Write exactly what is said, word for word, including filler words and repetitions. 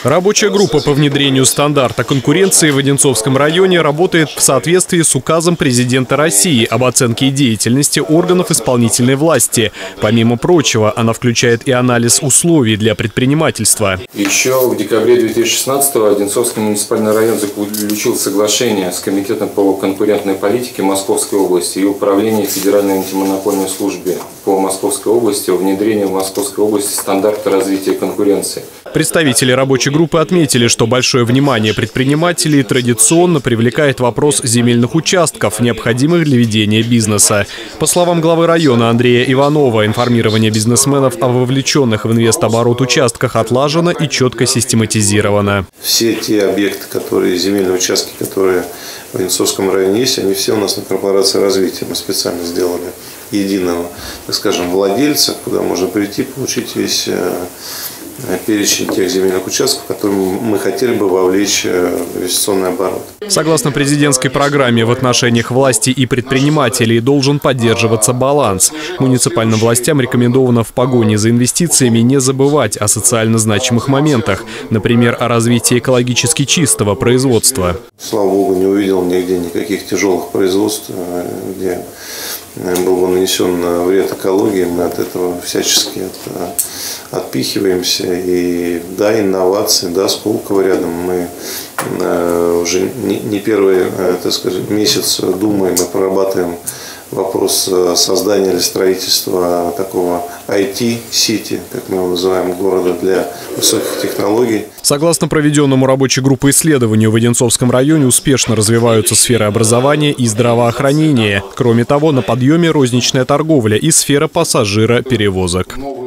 Рабочая группа по внедрению стандарта конкуренции в Одинцовском районе работает в соответствии с указом президента России об оценке деятельности органов исполнительной власти. Помимо прочего, она включает и анализ условий для предпринимательства. Еще в декабре две тысячи шестнадцатого Одинцовский муниципальный район заключил соглашение с Комитетом по конкурентной политике Московской области и Управлением Федеральной антимонопольной службы по Московской области о внедрении в Московской области стандарта развития конкуренции. Представители рабочей группы отметили, что большое внимание предпринимателей традиционно привлекает вопрос земельных участков, необходимых для ведения бизнеса. По словам главы района Андрея Иванова, информирование бизнесменов о вовлеченных в инвестоборот участках отлажено и четко систематизировано. Все те объекты, которые, земельные участки, которые в Одинцовском районе есть, они все у нас на корпорации развития. Мы специально сделали единого, так скажем, владельца, куда можно прийти, получить весь перечень тех земельных участков, которые мы хотели бы вовлечь в инвестиционный оборот. Согласно президентской программе, в отношениях власти и предпринимателей должен поддерживаться баланс. Муниципальным властям рекомендовано в погоне за инвестициями не забывать о социально значимых моментах, например, о развитии экологически чистого производства. Слава богу, не увидел нигде никаких тяжелых производств, где был бы нанесен вред экологии. Мы от этого всячески отпихиваемся. И да, инновации, да, Сколково рядом. Мы уже не первый, так сказать, месяц думаем и прорабатываем вопрос создания или строительства такого ай ти-сити, как мы его называем, города для высоких технологий. Согласно проведенному рабочей группой исследованию, в Одинцовском районе успешно развиваются сферы образования и здравоохранения. Кроме того, на подъеме розничная торговля и сфера пассажироперевозок.